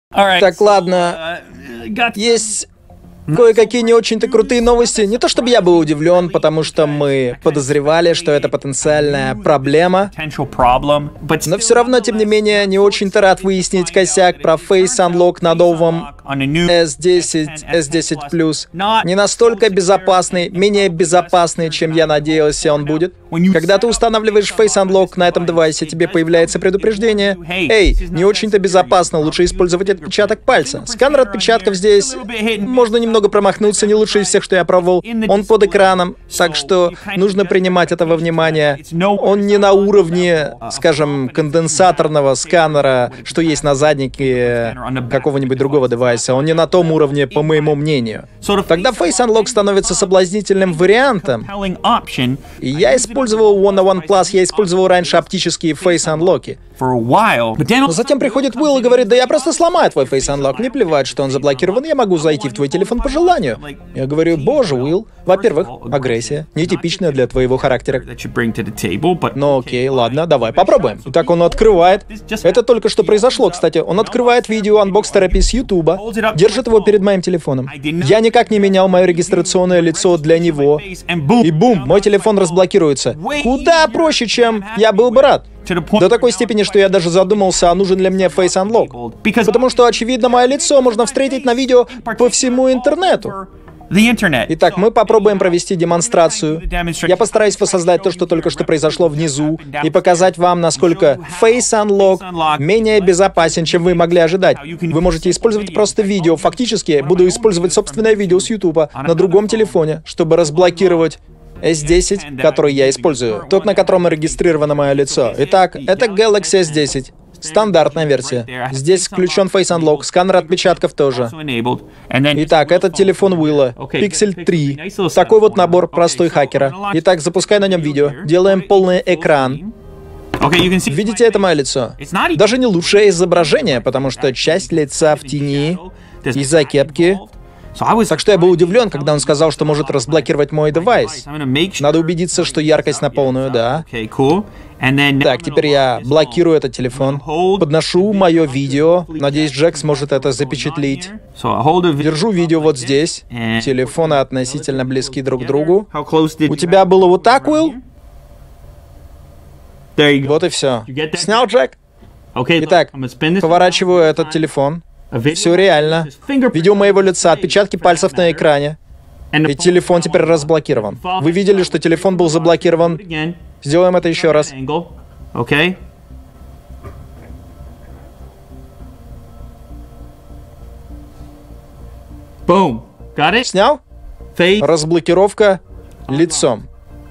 Так, ладно. Есть кое-какие не очень-то крутые новости. Не то чтобы я был удивлен, потому что мы подозревали, что это потенциальная проблема. Но все равно, тем не менее, не очень-то рад выяснить косяк про Face Unlock на новом S10, S10 Plus. Не настолько безопасный, менее безопасный, чем я надеялся он будет. Когда ты устанавливаешь Face Unlock на этом девайсе, тебе появляется предупреждение: «Эй, не очень-то безопасно, лучше использовать отпечаток пальца». Сканер отпечатков здесь можно немного промахнуться, не лучший из всех, что я пробовал. Он под экраном, так что нужно принимать это во внимание. Он не на уровне, скажем, конденсаторного сканера, что есть на заднике какого-нибудь другого девайса. Он не на том уровне, по моему мнению. Тогда Face Unlock становится соблазнительным вариантом. И я использовал One OnePlus, я использовал раньше оптические Face Unlock. Но затем приходит Уилл и говорит: «Да я просто сломаю твой Face Unlock, мне плевать, что он заблокирован, я могу зайти в твой телефон по желанию». Я говорю: «Боже, Уилл, во-первых, агрессия, нетипичная для твоего характера. Но окей, ладно, давай попробуем». Итак, он открывает. Это только что произошло, кстати. Он открывает видео Unbox-терапии с Ютуба, держит его перед моим телефоном. Я никак не менял мое регистрационное лицо для него. И бум, мой телефон разблокируется. Куда проще, чем я был бы рад. До такой степени, что я даже задумался, а нужен ли мне Face Unlock. Потому что, очевидно, мое лицо можно встретить на видео по всему интернету. Итак, мы попробуем провести демонстрацию. Я постараюсь воссоздать то, что только что произошло внизу, и показать вам, насколько Face Unlock менее безопасен, чем вы могли ожидать. Вы можете использовать просто видео. Фактически, буду использовать собственное видео с Ютуба на другом телефоне, чтобы разблокировать S10, который я использую. Тот, на котором регистрировано мое лицо. Итак, это Galaxy S10. Стандартная версия. Здесь включен Face Unlock, сканер отпечатков тоже. Итак, этот телефон Уилла, Pixel 3. Такой вот набор простой хакера. Итак, запускай на нем видео. Делаем полный экран. Видите, это мое лицо. Даже не лучшее изображение, потому что часть лица в тени из-за кепки. Так что я был удивлен, когда он сказал, что может разблокировать мой девайс. Надо убедиться, что яркость на полную, да. Так, теперь я блокирую этот телефон, подношу мое видео. Надеюсь, Джек сможет это запечатлеть. Держу видео вот здесь. Телефоны относительно близки друг к другу. У тебя было вот так, Уилл? Вот и все. Снял, Джек? Итак, поворачиваю этот телефон. Все реально. Видео моего лица, отпечатки пальцев на экране. И телефон теперь разблокирован. Вы видели, что телефон был заблокирован? Сделаем это еще раз. Снял? Разблокировка лицом.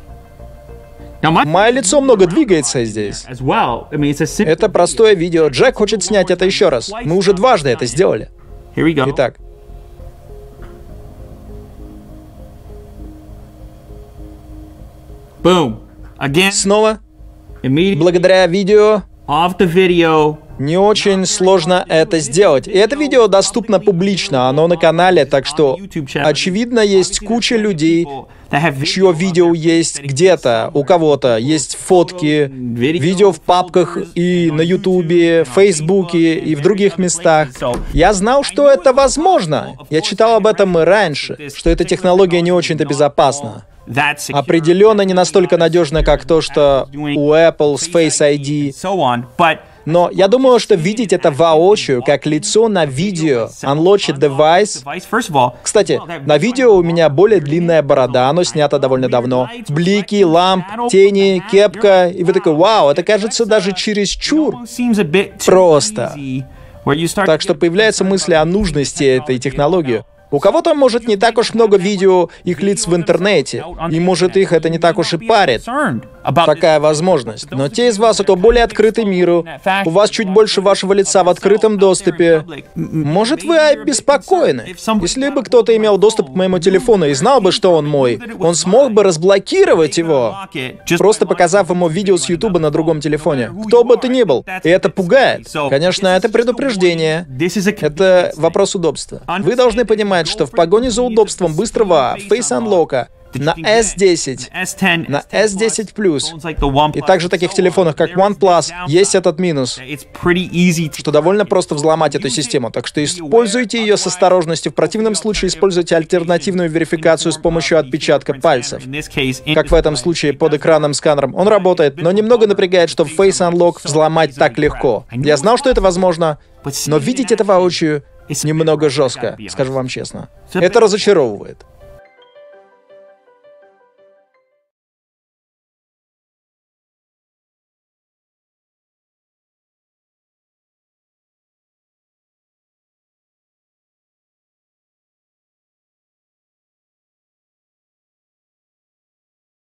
Мое лицо много двигается здесь. Это простое видео. Джек хочет снять это еще раз. Мы уже дважды это сделали. Итак. Снова. Благодаря видео. Не очень сложно это сделать. И это видео доступно публично, оно на канале, так что, очевидно, есть куча людей, чье видео есть где-то, у кого-то есть фотки, видео в папках и на Ютубе, в Фейсбуке и в других местах. Я знал, что это возможно. Я читал об этом и раньше, что эта технология не очень-то безопасна. Определенно не настолько надежна, как то, что у Apple с Face ID. Но я думаю, что видеть это воочию, как лицо на видео, unlocked device. Кстати, на видео у меня более длинная борода, оно снято довольно давно. Блики, ламп, тени, кепка. И вы такой: вау, это кажется даже чересчур просто. Так что появляется мысль о нужности этой технологии. У кого-то, может, не так уж много видео их лиц в интернете, и, может, их это не так уж и парит. Такая возможность. Но те из вас, кто более открыты миру, у вас чуть больше вашего лица в открытом доступе, может, вы обеспокоены. Если бы кто-то имел доступ к моему телефону и знал бы, что он мой, он смог бы разблокировать его, просто показав ему видео с Ютуба на другом телефоне. Кто бы ты ни был. И это пугает. Конечно, это предупреждение. Это вопрос удобства. Вы должны понимать, что в погоне за удобством быстрого Face Unlock На S10, на S10 Plus и также таких телефонах, как OnePlus, есть этот минус, что довольно просто взломать эту систему. Так что используйте ее с осторожностью. В противном случае используйте альтернативную верификацию с помощью отпечатка пальцев. Как в этом случае под экранным сканером. Он работает, но немного напрягает, что Face Unlock взломать так легко. Я знал, что это возможно, но видеть это воочию немного жестко, скажу вам честно. Это разочаровывает.